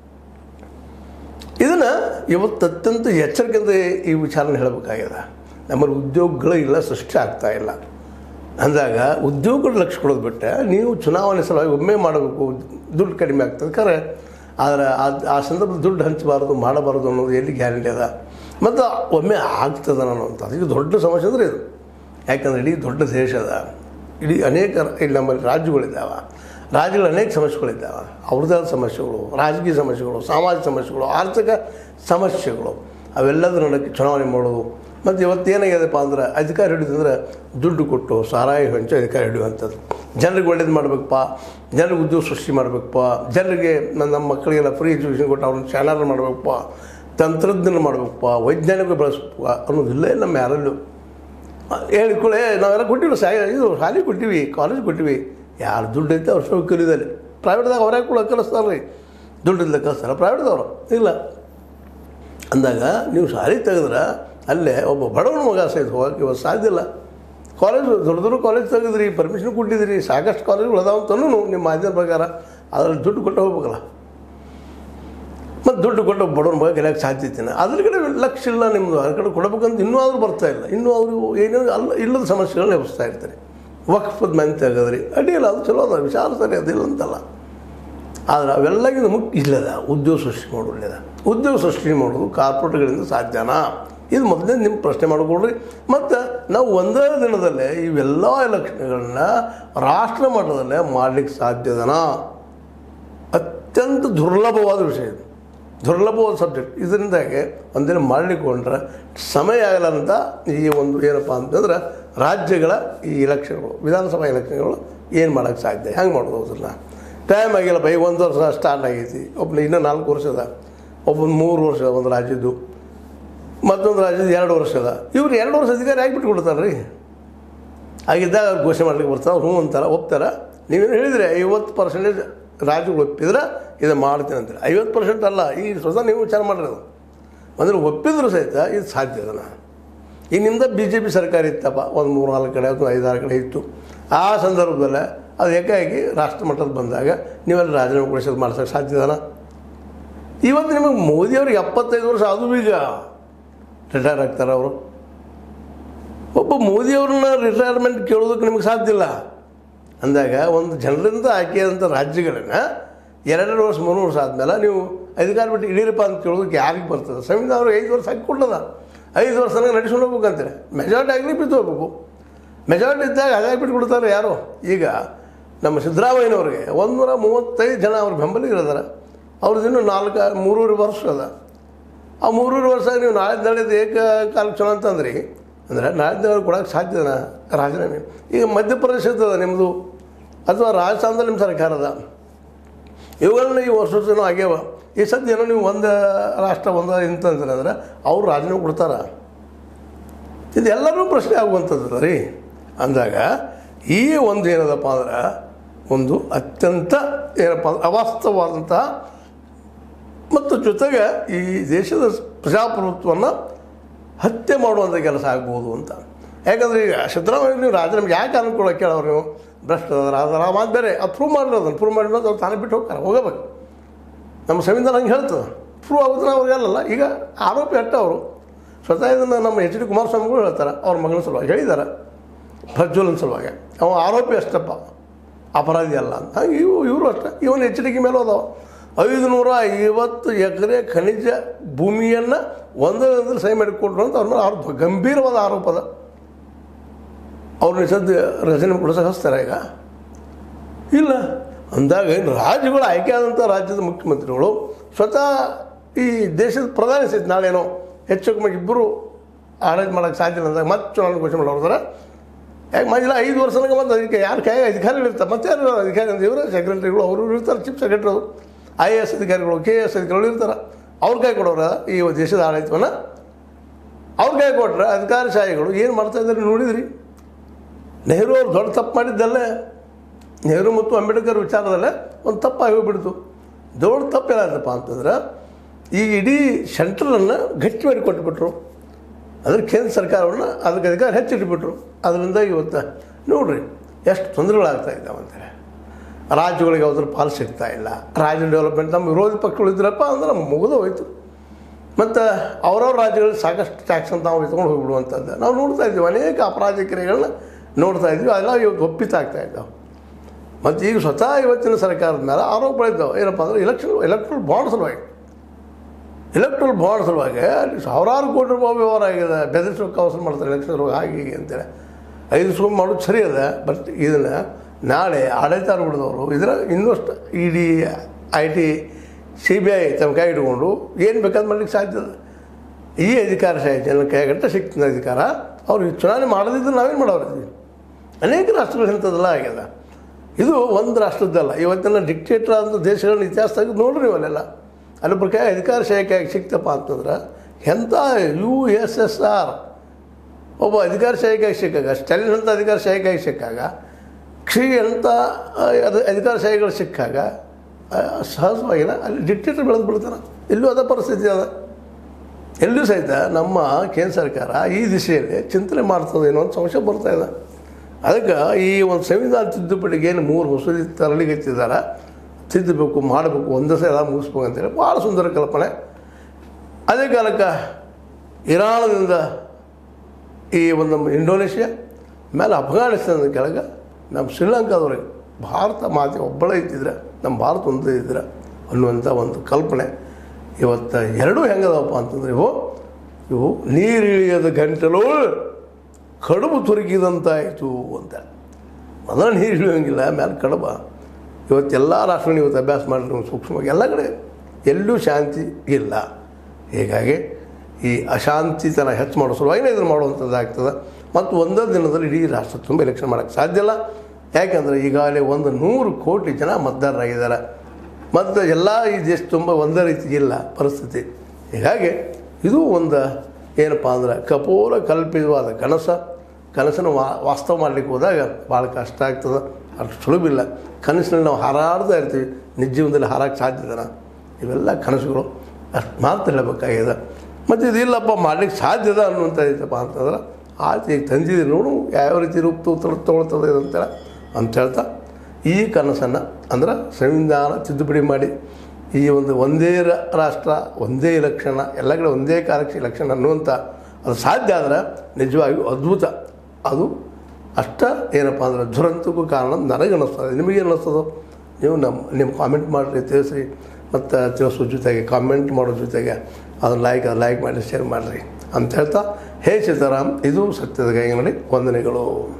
ಇದನ್ನು ಇವತ್ತು ಅತ್ಯಂತ ಎಚ್ಚರಿಕೆಯಿಂದ ಈ ವಿಚಾರನ ಹೇಳಬೇಕಾಗ್ಯದ. ನಮ್ಮಲ್ಲಿ ಉದ್ಯೋಗಗಳು ಇಲ್ಲ, ಸೃಷ್ಟಿ ಆಗ್ತಾಯಿಲ್ಲ ಅಂದಾಗ ಉದ್ಯೋಗಗಳು ಲಕ್ಷ ಕೊಡೋದು ಬಿಟ್ಟೆ ನೀವು ಚುನಾವಣೆ ಸಲುವಾಗಿ ಒಮ್ಮೆ ಮಾಡಬೇಕು, ದುಡ್ಡು ಕಡಿಮೆ ಆಗ್ತದೆ ಖರೆ. ಆದರೆ ಅದು ಆ ಸಂದರ್ಭದಲ್ಲಿ ದುಡ್ಡು ಹಂಚಬಾರ್ದು, ಮಾಡಬಾರ್ದು ಅನ್ನೋದು ಎಲ್ಲಿ ಗ್ಯಾರಂಟಿ ಅದ ಮತ್ತು ಒಮ್ಮೆ ಆಗ್ತದೆ ಅನ್ನೋಂಥದ್ದು. ಇದು ದೊಡ್ಡ ಸಮಸ್ಯೆ ಅಂದರೆ ಇದು. ಯಾಕಂದರೆ ಇಡೀ ದೊಡ್ಡ ದೇಶ ಅದ, ಇಡೀ ಅನೇಕ ಇಲ್ಲಿ ನಮ್ಮಲ್ಲಿ ರಾಜ್ಯಗಳಿದ್ದಾವೆ, ರಾಜ್ಯಗಳು ಅನೇಕ ಸಮಸ್ಯೆಗಳಿದ್ದಾವೆ. ಅವ್ರದ್ದೇ ಆದ ಸಮಸ್ಯೆಗಳು, ರಾಜಕೀಯ ಸಮಸ್ಯೆಗಳು, ಸಾಮಾಜಿಕ ಸಮಸ್ಯೆಗಳು, ಆರ್ಥಿಕ ಸಮಸ್ಯೆಗಳು, ಅವೆಲ್ಲದರ ನಡಕ್ಕೆ ಚುನಾವಣೆ ಮಾಡೋದು. ಮತ್ತು ಇವತ್ತೇನಾಗ್ಯದಪ್ಪ ಅಂದ್ರೆ ಅಧಿಕಾರ ಹಿಡಿದಂದ್ರೆ ದುಡ್ಡು ಕೊಟ್ಟು ಸಾರಾಯಿ ಹಂಚು ಅಧಿಕಾರ ಹಿಡಿಯುವಂಥದ್ದು. ಜನರಿಗೆ ಒಳ್ಳೇದು ಮಾಡಬೇಕಪ್ಪ, ಜನರಿಗೆ ಉದ್ಯೋಗ ಸೃಷ್ಟಿ ಮಾಡಬೇಕಪ್ಪ, ಜನರಿಗೆ ನನ್ನ ನಮ್ಮ ಮಕ್ಕಳಿಗೆಲ್ಲ ಫ್ರೀ ಎಜುಕೇಷನ್ ಕೊಟ್ಟು ಅವ್ರನ್ನ ಚಾನಲ್ ಮಾಡಬೇಕಪ್ಪ, ತಂತ್ರಜ್ಞಾನ ಮಾಡಬೇಕಪ್ಪ, ವೈಜ್ಞಾನಿಕ ಬೆಳೆಸ್ಬೇಕಪ್ಪ ಅನ್ನೋದಿಲ್ಲ ನಮ್ಮ ಯಾರಲ್ಲೂ. ಹೇಳಿಕೊಳ್ಳೆ ನಾವೆಲ್ಲ ಕೊಟ್ಟಿವಿ, ಸಾ ಇದು ಶಾಲೆ ಕೊಟ್ಟಿವಿ, ಕಾಲೇಜ್ ಕೊಟ್ಟಿವಿ. ಯಾರು ದುಡ್ಡು ಐತೆ ಅವ್ರು ಶೋಕ ಕಲಿದಲ್ಲಿ. ಪ್ರೈವೇಟ್ದಾಗ ಅವ್ರ್ಯಾಕೆ ಕೂಡ ಕಲಿಸ್ತಾರೆ ರೀ, ದುಡ್ಡು ಇದ್ದಾಗ ಕಲಿಸ್ತಾರೆ ಪ್ರೈವೇಟ್ದವರು ಇಲ್ಲ ಅಂದಾಗ ನೀವು ಶಾಲೆ ತೆಗೆದ್ರೆ ಅಲ್ಲೇ ಒಬ್ಬ ಬಡವನ ಮಗ ಸಹಿತ ಹೋಗೋಕ್ಕೆ ಇವತ್ತು ಸಾಧ್ಯ ಇಲ್ಲ. ಕಾಲೇಜು ದೊಡ್ಡ ದೊಡ್ಡ ಕಾಲೇಜ್ ತೆಗೆದ್ರಿ, ಪರ್ಮಿಷನ್ ಕೊಟ್ಟಿದ್ದೀರಿ, ಸಾಕಷ್ಟು ಕಾಲೇಜುಗಳು ಅದಾವಂತನೂ ನಿಮ್ಮ ಮಾಧ್ಯಮ ಪ್ರಕಾರ ಅದರಲ್ಲಿ ದುಡ್ಡು ಕೊಟ್ಟು ಹೋಗ್ಬೇಕಲ್ಲ. ಮತ್ತು ದುಡ್ಡು ಕೊಟ್ಟು ಬಡವನ ಮಗ ಕಲಿಯೋಕ್ಕೆ ಸಾಧ್ಯತೆನ ಅದ್ರ ಕಡೆ ಲಕ್ಷ ಇಲ್ಲ ನಿಮ್ಮದು, ಅದ್ರ ಕಡೆ ಕೊಡಬೇಕಂತ ಇನ್ನೂ ಆದರೂ ಬರ್ತಾಯಿಲ್ಲ. ಇನ್ನೂ ಅವರು ಏನೇನು ಅಲ್ಲ ಇಲ್ಲದ ಸಮಸ್ಯೆಗಳನ್ನ ಎಬ್ಬಿಸ್ತಾ ಇರ್ತಾರೆ. ವಕ್ಫದ ಮನೆ ತೆಗೆದ್ರಿ ಅಡ್ಡಿಲ್ಲ, ಅದು ಚಲೋ ಅದ, ವಿಚಾರ ಸರಿ ಅದಿಲ್ಲ ಅಂತಲ್ಲ. ಆದರೆ ಅವೆಲ್ಲಗಿಂತ ಮುಖ್ಯ ಇಲ್ಲದ ಉದ್ಯೋಗ ಸೃಷ್ಟಿ ಮಾಡೋದಿಲ್ಲ. ಉದ್ಯೋಗ ಸೃಷ್ಟಿ ಮಾಡೋದು ಕಾರ್ಪೊರೇಟ್ಗಳಿಂದ ಸಾಧ್ಯನಾ? ಇದು ಮೊದಲೇ ನಿಮ್ಮ ಪ್ರಶ್ನೆ ಮಾಡಿಕೊಡ್ರಿ. ಮತ್ತು ನಾವು ಒಂದೇ ದಿನದಲ್ಲೇ ಇವೆಲ್ಲ ಎಲೆಕ್ಷನ್ಗಳನ್ನ ರಾಷ್ಟ್ರ ಮಟ್ಟದಲ್ಲೇ ಮಾಡಲಿಕ್ಕೆ ಸಾಧ್ಯದನಾ? ಅತ್ಯಂತ ದುರ್ಲಭವಾದ ವಿಷಯ ಇದು, ದುರ್ಲಭವಾದ ಸಬ್ಜೆಕ್ಟ್. ಇದರಿಂದಾಗಿ ಒಂದಿನ ಮಾಡಲಿಕ್ಕೊಂಡ್ರೆ ಸಮಯ ಆಗಲ್ಲ ಅಂತ ಈ ಒಂದು ಏನಪ್ಪ ಅಂತಂದ್ರೆ ರಾಜ್ಯಗಳ ಈ ಎಲೆಕ್ಷನ್ಗಳು, ವಿಧಾನಸಭಾ ಎಲೆಕ್ಷನ್ಗಳು ಏನು ಮಾಡೋಕ್ಕೆ ಸಾಧ್ಯ? ಹೆಂಗೆ ಮಾಡೋದು? ಅದನ್ನು ಟೈಮ್ ಆಗಿಲ್ಲಪ್ಪ. ಈಗ ಒಂದು ವರ್ಷ ಸ್ಟಾರ್ಟ್ ಆಗೈತಿ, ಒಬ್ಬನ ಇನ್ನೂ ನಾಲ್ಕು ವರ್ಷದ, ಒಬ್ಬನ ಮೂರು ವರ್ಷ ಒಂದು ರಾಜ್ಯದ್ದು, ಮತ್ತೊಂದು ರಾಜ್ಯದ ಎರಡು ವರ್ಷದ. ಇವ್ರು ಎರಡು ವರ್ಷ ಅಧಿಕಾರಿ ಆಗಿಬಿಟ್ಟು ಕೊಡ್ತಾರೆ ರೀ. ಆಗಿದ್ದಾಗ ಅವ್ರು ಘೋಷಣೆ ಮಾಡ್ಲಿಕ್ಕೆ ಬರ್ತಾರೆ, ಅವ್ರು ಹ್ಞೂ ಅಂತಾರೆ, ಒಪ್ತಾರೆ. ನೀವೇನು ಹೇಳಿದರೆ ಐವತ್ತು ಪರ್ಸೆಂಟೇಜ್ ರಾಜ್ಯಗಳು ಒಪ್ಪಿದ್ರೆ ಇದು ಮಾಡ್ತೀನಿ ಅಂತೇಳಿ. ಐವತ್ತು ಪರ್ಸೆಂಟ್ ಅಲ್ಲ, ಈ ಸ್ವತಃ ನೀವು ವಿಚಾರ ಮಾಡಿರೋದು ಅಂದರೆ ಒಪ್ಪಿದ್ರು ಸಹಿತ ಇದು ಸಾಧ್ಯ ಅದನ್ನು. ಈಗ ನಿಮ್ದು ಬಿ ಜೆ ಪಿ ಸರ್ಕಾರ ಇತ್ತಪ್ಪ, ಒಂದು ಮೂರು ನಾಲ್ಕು ಕಡೆ ಅಥವಾ ಐದಾರು ಕಡೆ ಇತ್ತು. ಆ ಸಂದರ್ಭದಲ್ಲೇ ಅದು ಏಕಾಗಿ ರಾಷ್ಟ್ರ ಮಟ್ಟದ ಬಂದಾಗ ನೀವೆಲ್ಲ ರಾಜೀನಾಮೆ ಕೊಡಿಸೋದು ಮಾಡ್ಸೋಕ್ಕೆ ಸಾಧ್ಯದನ? ಇವತ್ತು ನಿಮಗೆ ಮೋದಿಯವ್ರಿಗೆ ಎಪ್ಪತ್ತೈದು ವರ್ಷ, ಅದು ಈಗ ರಿಟೈರ್ ಆಗ್ತಾರೆ ಅವರು. ಒಬ್ಬ ಮೋದಿಯವ್ರನ್ನ ರಿಟೈರ್ಮೆಂಟ್ ಕೇಳೋದಕ್ಕೆ ನಿಮಗೆ ಸಾಧ್ಯ ಇಲ್ಲ ಅಂದಾಗ ಒಂದು ಜನರಿಂದ ಆಯ್ಕೆಯಾದಂಥ ರಾಜ್ಯಗಳನ್ನು ಎರಡೆರಡು ವರ್ಷ ಮೂರು ವರ್ಷ ಆದಮೇಲೆ ನೀವು ಅಧಿಕಾರ ಬಿಟ್ಟು ಇಡೀರಪ್ಪ ಅಂತ ಕೇಳೋದಕ್ಕೆ ಯಾರಿಗೆ ಬರ್ತದೆ? ಸಂವಿಧಾನ ಅವ್ರಿಗೆ ಐದು ವರ್ಷ ಹಾಕಿ ಕೊಟ್ಟದ, ಐದು ವರ್ಷ ನನಗೆ ನಡೆಸ್ಕೊಂಡು ಹೋಗ್ಬೇಕಂತಾರೆ. ಮೆಜಾರಿಟಿ ಆಗಲಿ ಬಿದ್ದು ಹೋಗ್ಬೇಕು. ಮೆಜಾರಿಟಿ ಇದ್ದಾಗ ಹಾಗಾಗಿ ಬಿಟ್ಟು ಕೊಡ್ತಾರೆ ಯಾರು? ಈಗ ನಮ್ಮ ಸಿದ್ದರಾಮಯ್ಯನವ್ರಿಗೆ ಒಂದೂರ ಮೂವತ್ತೈದು ಜನ ಅವ್ರ ಬೆಂಬಲಿಗರಿದ್ದಾರೆ. ಅವ್ರದ್ದು ಇನ್ನೂ ನಾಲ್ಕು ಮೂರೂವರೆ ವರ್ಷ ಅದ. ಆ ಮೂರೂವರೆ ವರ್ಷ ನೀವು ನಾಳೆ ನಾಳಿದ್ದು ಏಕಕಾಲ ಚುನಾವಣೆ ಅಂತಂದ್ರಿ ಅಂದರೆ ನಾಳೆ ನಾಳೆ ಕೊಡೋಕ್ಕೆ ಸಾಧ್ಯನಾ ರಾಜೀನಾಮೆ? ಈಗ ಮಧ್ಯಪ್ರದೇಶದ ನಿಮ್ಮದು ಅಥವಾ ರಾಜಸ್ಥಾನದಲ್ಲಿ ನಿಮ್ಮ ಸರ್ಕಾರದ ಇವುಗಳನ್ನ ಈ ವರ್ಷ ವರ್ಷನೂ ಆಗ್ಯಾವ. ಈ ಸದ್ಯ ಏನೋ ನೀವು ಒಂದು ರಾಷ್ಟ್ರ ಒಂದು ಇಂತಂದ್ರೆ ಅಂದ್ರೆ ಅವ್ರು ರಾಜೀನಾಮೆ ಕೊಡ್ತಾರ? ಇದು ಎಲ್ಲರೂ ಪ್ರಶ್ನೆ ಆಗುವಂಥದ್ದು ರೀ. ಅಂದಾಗ ಈ ಒಂದು ಏನದಪ್ಪ ಅಂದ್ರೆ ಒಂದು ಅತ್ಯಂತ ಏನಪ್ಪ ಅಂದ್ರೆ ಅವಾಸ್ತವವಾದಂತಹ ಮತ್ತು ಜೊತೆಗೆ ಈ ದೇಶದ ಪ್ರಜಾಪ್ರಭುತ್ವವನ್ನು ಹತ್ಯೆ ಮಾಡುವಂಥ ಕೆಲಸ ಆಗ್ಬೋದು ಅಂತ. ಯಾಕಂದರೆ ಈಗ ಸಿದ್ದರಾಮಯ್ಯ ನೀವು ರಾಜೀನಾಮೆ ಯಾಕೆ ಅನ್ಕೊಳ್ಳೋಕೆ ಕೇಳೋರು ನೀವು ಭ್ರಷ್ಟ ಅದರ ಮಾತು ಬೇರೆ. ಅದು ಪ್ರೂವ್ ಮಾಡಿರೋದನ್ನು ಪ್ರೂವ್ ಮಾಡಿರೋದು ಅವ್ರು ತಾನೇ ಬಿಟ್ಟು ಹೋಗ್ತಾರೆ, ಹೋಗಬೇಕು. ನಮ್ಮ ಸಂವಿಧಾನ ಹಂಗೆ ಹೇಳ್ತದೆ. ಪ್ರೂವ್ ಆಗೋದನ್ನ ಅವ್ರಿಗೆ ಅಲ್ಲಲ್ಲ. ಈಗ ಆರೋಪಿ ಅಟ್ಟ ಅವರು ಸ್ವತಃ ಇದನ್ನು ನಮ್ಮ ಎಚ್ ಡಿ ಕುಮಾರಸ್ವಾಮಿಗಳು ಹೇಳ್ತಾರೆ, ಅವ್ರ ಮಗನ ಸಲುವಾಗಿ ಹೇಳಿದ್ದಾರೆ, ಪ್ರಜ್ವಲನ ಸಲುವಾಗಿ. ಅವ ಆರೋಪಿ ಅಷ್ಟಪ್ಪ, ಅಪರಾಧಿ ಅಲ್ಲ ಅಂತ. ಇವು ಇವರು ಅಷ್ಟೇ. ಇವನು ಎಚ್ ಡಿ ಕೆ ಮೇಲೆ ಹೋದವ ಐದು ನೂರ ಐವತ್ತು ಎಕರೆ ಖನಿಜ ಭೂಮಿಯನ್ನು ಒಂದರಲ್ಲಿ ಸಹಿ ಮಾಡಿಕೊಟ್ರು ಅಂತ ಅವ್ರ ಮೇಲೆ ಆರೋಪ, ಗಂಭೀರವಾದ ಆರೋಪ ಅದ. ಅವ್ರನ್ನ ಸದ್ಯ ರಚನೆ ಕೊಡಿಸೋಕೆ ಹಚ್ತಾರೆ ಈಗ ಇಲ್ಲ ಅಂದಾಗ ರಾಜ್ಯಗಳು ಆಯ್ಕೆ ಆದಂಥ ರಾಜ್ಯದ ಮುಖ್ಯಮಂತ್ರಿಗಳು ಸ್ವತಃ ಈ ದೇಶದ ಪ್ರಧಾನಿ ಸಹಿತ ನಾಳೇನೋ ಹೆಚ್ಚು ಕಮ್ಮಿ ಇಬ್ಬರು ಆಡಳಿತ ಮಾಡೋಕ್ಕೆ ಸಾಧ್ಯ ಅಂದಾಗ ಮತ್ತೆ ಚುನಾವಣೆ ಘೋಷಣೆ ಮಾಡೋದ್ರೆ ಯಾಕೆ ಮಾಡಿಲ್ಲ? ಐದು ವರ್ಷನಾಗ ಮತ್ತೆ ಅದಕ್ಕೆ ಯಾರು ಕೈ ಅಧಿಕಾರಿಗಳು ಇರ್ತಾರೆ, ಮತ್ತೆ ಯಾರು ಅಧಿಕಾರಿ ಅಂತ ಇವರು ಸೆಕ್ರೆಟರಿಗಳು ಅವರು ಇರ್ತಾರೆ, chief secretary, I A S ಅಧಿಕಾರಿಗಳು, ಕೆ ಎ ಎಸ್ ಅಧಿಕಾರಿಗಳು ಇರ್ತಾರೆ. ಅವ್ರ ಕೈ ಕೊಡೋರ ಈ ದೇಶದ ಆಡಳಿತವನ್ನು ಅವ್ರ ಕೈ ಕೊಟ್ಟರೆ ಅಧಿಕಾರಶಾಹಿಗಳು ಏನು ಮಾಡ್ತಾಯಿದ್ದಾರೆ ನೋಡಿದ್ರಿ. ನೆಹರು ಅವ್ರು ದೊಡ್ಡ ತಪ್ಪು ಮಾಡಿದ್ದಲ್ಲೇ, ನೆಹರು ಮತ್ತು ಅಂಬೇಡ್ಕರ್ ವಿಚಾರದಲ್ಲೇ ಒಂದು ತಪ್ಪು ಆಗೋಗ್ಬಿಡ್ತು. ದೊಡ್ಡ ತಪ್ಪು ಏನಾಯ್ತಪ್ಪ ಅಂತಂದ್ರೆ ಈ ಇಡೀ ಸೆಂಟ್ರಲನ್ನು ಗಟ್ಟಿ ಮಾಡಿ ಕೊಟ್ಟುಬಿಟ್ರು. ಅದ್ರ ಕೇಂದ್ರ ಸರ್ಕಾರವನ್ನು ಅದಕ್ಕೆ ಅಧಿಕಾರ ಹೆಚ್ಚಿಟ್ಬಿಟ್ರು. ಅದರಿಂದ ಇವತ್ತು ನೋಡ್ರಿ ಎಷ್ಟು ತೊಂದರೆಗಳಾಗ್ತಾ ಇದ್ದಾವೆ ಅಂತಾರೆ. ರಾಜ್ಯಗಳಿಗೆ ಯಾವ್ದ್ರ ಪಾಲು ಸಿಗ್ತಾ ಇಲ್ಲ. ರಾಜ್ಯ ಡೆವಲಪ್ಮೆಂಟ್ ನಮ್ಮ ವಿರೋಧಿ ಪಕ್ಷಗಳು ಇದ್ರಪ್ಪ ಅಂದ್ರೆ ಮುಗಿದು ಹೋಯ್ತು. ಮತ್ತು ಅವ್ರವ್ರ ರಾಜ್ಯಗಳಲ್ಲಿ ಸಾಕಷ್ಟು ಟ್ಯಾಕ್ಸ್ ಅಂತ ನಾವು ಎತ್ಕೊಂಡು ಹೋಗಿಬಿಡುವಂಥದ್ದು ನಾವು ನೋಡ್ತಾ ಇದ್ದೀವಿ. ಅನೇಕ ಅಪರಾಧ ಕ್ರಿಯೆಗಳನ್ನ ನೋಡ್ತಾ ಇದ್ವಿ. ಅದೆಲ್ಲ ಇವತ್ತು ಒಪ್ಪಿತಾಗ್ತಾ ಇದ್ದಾವೆ. ಮತ್ತು ಈಗ ಸ್ವತಃ ಇವತ್ತಿನ ಸರ್ಕಾರದ ಮೇಲೆ ಆರೋಪಗಳಿದ್ದಾವೆ. ಏನಪ್ಪ ಅಂದರೆ ಇಲೆಕ್ಷನ್ ಎಲೆಕ್ಟ್ರಲ್ ಬಾಂಡ್ ಸಲುವಾಗಿ ಎಲೆಕ್ಟ್ರಲ್ ಬಾಂಡ್ ಸಲುವಾಗಿ ಅಲ್ಲಿ ಸಾವಿರಾರು ಕೋಟಿ ರೂಪಾಯಿ ವ್ಯವಹಾರ ಆಗಿದೆ. ಬೆದರಿಸೋಕೆ ಅವಸರ ಮಾಡ್ತಾರೆ ಎಲೆಕ್ಷನ್ ಹಾಗೆ ಹೀಗೆ ಅಂತೇಳಿ. ಐದು ಸುಮ್ ಮಾಡೋದು ಸರಿ ಅದ. ಬಟ್ ಇದನ್ನು ನಾಳೆ ಆಡಳಿತಾರೂಢದವರು ಇದರ ಇನ್ನಷ್ಟು E D I T C B I ತಮ್ಮ ಕೈ ಇಟ್ಕೊಂಡು ಏನು ಬೇಕಾದ ಮಾಡಲಿಕ್ಕೆ ಸಾಧ್ಯ ಅದ. ಈ ಅಧಿಕಾರಶಾಹಿ ಜನ ಕೈಗಟ್ಟ ಸಿಗ್ತದೆ ಅಧಿಕಾರ. ಅವ್ರು ಚುನಾವಣೆ ಮಾಡೋದಿದ್ದು ನಾವೇನು ಮಾಡೋರಿದ್ವಿ. ಅನೇಕ ರಾಷ್ಟ್ರಗಳು ಇಂಥದ್ದೆಲ್ಲ ಆಗ್ಯದ. ಇದು ಒಂದು ರಾಷ್ಟ್ರದ್ದಲ್ಲ. ಇವತ್ತಿನ ಡಿಕ್ಟೇಟರ್ ಆದ ದೇಶಗಳನ್ನ ಇತಿಹಾಸದಾಗ ನೋಡ್ರಿ ಅಲ್ಲೆಲ್ಲ ಅಲ್ಲಿ ಪ್ರಕಾರ ಅಧಿಕಾರಶಾಹಿಕಾಗಿ ಸಿಕ್ತಪ್ಪ ಅಂತಂದ್ರೆ ಎಂಥ ಯು ಎಸ್ ಎಸ್ ಆರ್ ಒಬ್ಬ ಅಧಿಕಾರಶಾಹಿಕಾಗಿ ಸಿಕ್ಕಾಗ, ಸ್ಟಾಲಿನ್ ಅಂತ ಅಧಿಕಾರಶಾಹಿಕಾಗಿ ಸಿಕ್ಕಾಗ, ಕ್ಷಿ ಅಂತ ಅಧಿಕಾರಶಾಹಿಗಳು ಸಿಕ್ಕಾಗ ಸಹಜವಾಗಿನ ಅಲ್ಲಿ ಡಿಕ್ಟೇಟರ್ ಬೆಳೆದು ಬಿಡ್ತಾನೆ. ಎಲ್ಲೂ ಅದ ಪರಿಸ್ಥಿತಿ ಅದ. ಎಲ್ಲೂ ಸಹಿತ ನಮ್ಮ ಕೇಂದ್ರ ಸರ್ಕಾರ ಈ ದಿಶೆಯಲ್ಲಿ ಚಿಂತನೆ ಮಾಡ್ತದೇನೋ ಅಂತ ಸಂಶಯ ಬರ್ತಾಯಿದೆ. ಅದಕ್ಕೆ ಈ ಒಂದು ಸಂವಿಧಾನ ತಿದ್ದುಪಡಿಗೆ ಏನು ಮೂರು ಮಸೂದೆ ತರಲಿಗೆತ್ತಿದ್ದಾರೆ, ತಿದ್ದಬೇಕು, ಮಾಡಬೇಕು, ಒಂದೇ ಸಲ ಎಲ್ಲ ಮುಗಿಸ್ಬೇಕು ಅಂತೇಳಿ ಭಾಳ ಸುಂದರ ಕಲ್ಪನೆ. ಅದೇ ಕಾಲಕ್ಕೆ ಇರಾನದಿಂದ ಈ ಒಂದು ನಮ್ಮ ಇಂಡೋನೇಷ್ಯಾ ಮೇಲೆ ಅಫ್ಘಾನಿಸ್ತಾನದ ಕೆಳಗೆ ನಮ್ಮ ಶ್ರೀಲಂಕಾದವ್ರಿಗೆ ಭಾರತ ಮಾತೆ ಒಬ್ಬಳೇ ಇದ್ದಿದ್ರೆ ನಮ್ಮ ಭಾರತ ಒಂದೇ ಇದ್ದಿದ್ರೆ ಅನ್ನುವಂಥ ಒಂದು ಕಲ್ಪನೆ ಇವತ್ತು ಎರಡೂ ಹೆಂಗದವಪ್ಪ ಅಂತಂದ್ರೆ ಇವು ಇವು ನೀರಿಳಿಯದ ಗಂಟಲು ಕಡುಬು ತುರುಕಿದಂತಾಯಿತು ಅಂತ. ಮೊದಲ ನೀರು ಇಳಿಯೋಂಗಿಲ್ಲ, ಮೇಲೆ ಕಡುಬ. ಇವತ್ತೆಲ್ಲ ರಾಷ್ಟ್ರಗಳು ಇವತ್ತು ಅಭ್ಯಾಸ ಮಾಡಿದ್ರು ಸೂಕ್ಷ್ಮವಾಗಿ ಎಲ್ಲ ಕಡೆ ಎಲ್ಲೂ ಶಾಂತಿ ಇಲ್ಲ. ಹೀಗಾಗಿ ಈ ಅಶಾಂತಿತನ ಹೆಚ್ಚು ಮಾಡೋ ಸಲುವಾಗಿನೇ ಇದನ್ನು ಮಾಡುವಂಥದ್ದಾಗ್ತದೆ. ಮತ್ತು ಒಂದೇ ದಿನದಲ್ಲಿ ಇಡೀ ರಾಷ್ಟ್ರ ತುಂಬ ಎಲೆಕ್ಷನ್ ಮಾಡೋಕ್ಕೆ ಸಾಧ್ಯ ಇಲ್ಲ. ಯಾಕೆಂದರೆ ಈಗಾಗಲೇ ಒಂದು ನೂರು ಕೋಟಿ ಜನ ಮತದಾರರಾಗಿದ್ದಾರೆ. ಮತ್ತು ಎಲ್ಲ ಈ ದೇಶ ತುಂಬ ಒಂದೇ ರೀತಿ ಇಲ್ಲ ಪರಿಸ್ಥಿತಿ. ಹೀಗಾಗಿ ಇದು ಒಂದು ಏನಪ್ಪ ಅಂದ್ರೆ ಕಪೋಲ ಕಲ್ಪಿತವಾದ ಕನಸ. ಕನಸನ್ನು ವಾ ವಾಸ್ತವ ಮಾಡಲಿಕ್ಕೆ ಹೋದಾಗ ಭಾಳ ಕಷ್ಟ ಆಗ್ತದೆ. ಅಷ್ಟು ಸುಲಭಿಲ್ಲ. ಕನಸಿನಲ್ಲಿ ನಾವು ಹಾರಾಡ್ತಾ ಇರ್ತೀವಿ, ನಿಜ ಜೀವನದಲ್ಲಿ ಹಾರಕ್ಕೆ ಸಾಧ್ಯದನ? ಇವೆಲ್ಲ ಕನಸುಗಳು ಅಷ್ಟು ಮಾತ್ರ ಹೇಳಬೇಕಾಗಿದೆ. ಮತ್ತು ಇದಿಲ್ಲಪ್ಪ ಮಾಡಲಿಕ್ಕೆ ಸಾಧ್ಯದ ಅನ್ನುವಂಥ ಐತಪ್ಪ ಅಂತಂದ್ರೆ ಆಯ್ತು ಈಗ ತಂದಿದ್ದೀವಿ ನೋಡು ಯಾವ ರೀತಿ ರೂಪ ತೊಗೊಳ್ತದೆ ಅಂತೇಳಿ ಅಂತ ಹೇಳ್ತಾ ಈ ಕನಸನ್ನು ಅಂದ್ರೆ ಸಂವಿಧಾನ ತಿದ್ದುಪಡಿ ಮಾಡಿ ಈ ಒಂದು ಒಂದೇ ರಾಷ್ಟ್ರ ಒಂದೇ ಇಲೆಕ್ಷನ್ ಎಲ್ಲ ಕಡೆ ಒಂದೇ ಕಾಲಕ್ಕೆ ಇಲೆಕ್ಷನ್ ಅನ್ನುವಂಥ ಅದು ಸಾಧ್ಯ ಆದರೆ ನಿಜವಾಗಿಯೂ ಅದ್ಭುತ. ಅದು ಅಷ್ಟ ಏನಪ್ಪ ಅಂದ್ರೆ ದುರಂತಕ್ಕೂ ಕಾರಣ ನನಗೆ ಅನ್ನಿಸ್ತದೆ. ನಿಮಗೇನು ಅನ್ನಿಸ್ತದೋ ನೀವು ನಮ್ಮ ನಿಮ್ಮ ಕಾಮೆಂಟ್ ಮಾಡಿರಿ, ತಿಳಿಸ್ರಿ. ಮತ್ತು ತಿಳಿಸೋ ಜೊತೆಗೆ ಕಾಮೆಂಟ್ ಮಾಡೋ ಜೊತೆಗೆ ಅದನ್ನು ಲೈಕ್ ಅದು ಲೈಕ್ ಮಾಡಿ ಶೇರ್ ಮಾಡಿರಿ ಅಂತ ಹೇಳ್ತಾ, ಹೇ ಸೀತಾರಾಮ್, ಇದು ಸತ್ಯದ ಕೈಗನ್ನಡಿ. ವಂದನೆಗಳು.